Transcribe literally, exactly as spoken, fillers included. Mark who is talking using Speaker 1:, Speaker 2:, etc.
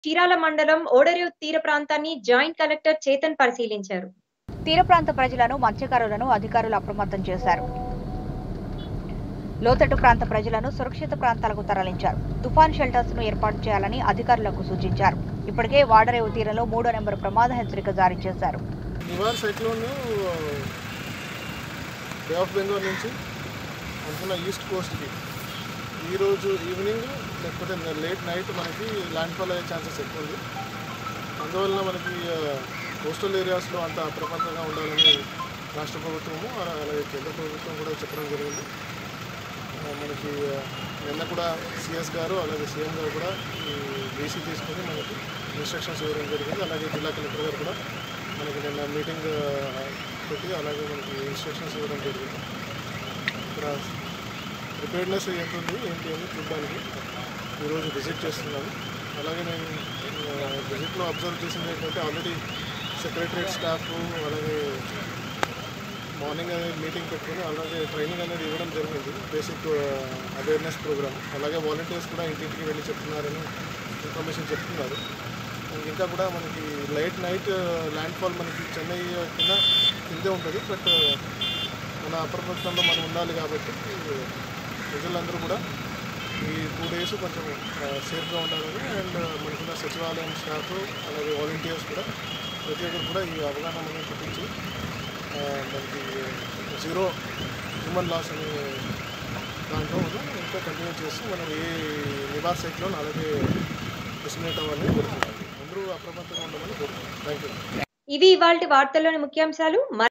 Speaker 1: చీరాల మండలం ఓడరేవు తీర ప్రాంతాన్ని జాయింట్ కలెక్టర్ చేతన్ పరిశీలించారు.
Speaker 2: తీర ప్రాంత ప్రజలను మత్స్యకారులను అధికారులు అప్రమత్తం చేశారు. లోతట్టు ప్రాంత ప్రజలను సురక్షిత ప్రాంతాలకు తరలించారు. తుఫాన్ షెల్టర్స్ ను ఏర్పాటు చేయాలని అధికారులకు సూచించారు. ఇప్పటికే వాడరేవు తీరంలో మూడో నెంబర్ ప్రమాద హెచ్చరిక జారీ చేశారు.
Speaker 3: Nivar cyclone bay of Bengal నుంచి అనుకున్న ఈస్ట్ కోస్ట్కి ఈరోజు ఈవినింగ్ లేకపోతే లేట్ నైట్ మనకి ల్యాండ్ఫాల్ అయ్యే ఛాన్సెస్ ఎక్కువ ఉంది. అందువల్ల మనకి కోస్టల్ ఏరియాస్లో అంత అప్రమత్తంగా ఉండాలని రాష్ట్ర ప్రభుత్వము అలాగే కేంద్ర ప్రభుత్వం కూడా చెప్పడం జరిగింది. మనకి నిన్న కూడా సిఎస్ గారు అలాగే సీఎం గారు కూడా ఈ బీసీ తీసుకొని మనకి ఇన్స్ట్రక్షన్స్ ఇవ్వడం జరిగింది. అలాగే జిల్లా కలెక్టర్ గారు కూడా మనకి నిన్న మీటింగ్ పెట్టి అలాగే మనకి ఇన్స్ట్రక్షన్స్ ఇవ్వడం జరిగింది. ఇక్కడ ప్రిపేర్నెస్ ఎంత ఉంది ఏంటి అని చూడడానికి ఈరోజు విజిట్ చేస్తున్నాను. అలాగే నేను విజిట్లో అబ్జర్వ్ చేసింది ఏంటంటే ఆల్రెడీ సెక్రటరియట్ స్టాఫ్ అలాగే మార్నింగ్ అనేది మీటింగ్ పెట్టుకొని అలాగే ట్రైనింగ్ అనేది ఇవ్వడం జరిగింది. Basic awareness programme. అలాగే వాలంటీర్స్ కూడా ఇంటింటికి వెళ్ళి చెప్తున్నారని ఇన్ఫర్మేషన్ చెప్తున్నారు. ఇంకా కూడా మనకి లైట్ నైట్ ల్యాండ్ఫాల్ మనకి చెన్నై కింద కిందే ఉంటుంది. బట్ మన అప్రమత్తంలో మనం ఉండాలి కాబట్టి ప్రజలందరూ కూడా ఈ టూ డేస్ కొంచెం సేఫ్గా ఉండాలని అండ్ మనకున్న సచివాలయం స్టాఫ్ అలాగే వాలంటీర్స్ కూడా ప్రతి ఒక్కరు కూడా ఈ అవగాహన అనేది పుట్టించి మనకి జీరో హ్యూమన్ లాస్ అనే దాంట్లో మనం ఇంకా కంటిన్యూ చేసి మనం ఏ నివార్ సైక్లోన్ అలాగే డిస్మినేట్ అవ్వాలని కోరుకుంటాం. అందరూ అప్రమత్తంగా ఉండమని కోరుకుంటాం. Thank you.
Speaker 1: ఇవి ఇవాల్టి వార్తల్లోని ముఖ్యాంశాలు.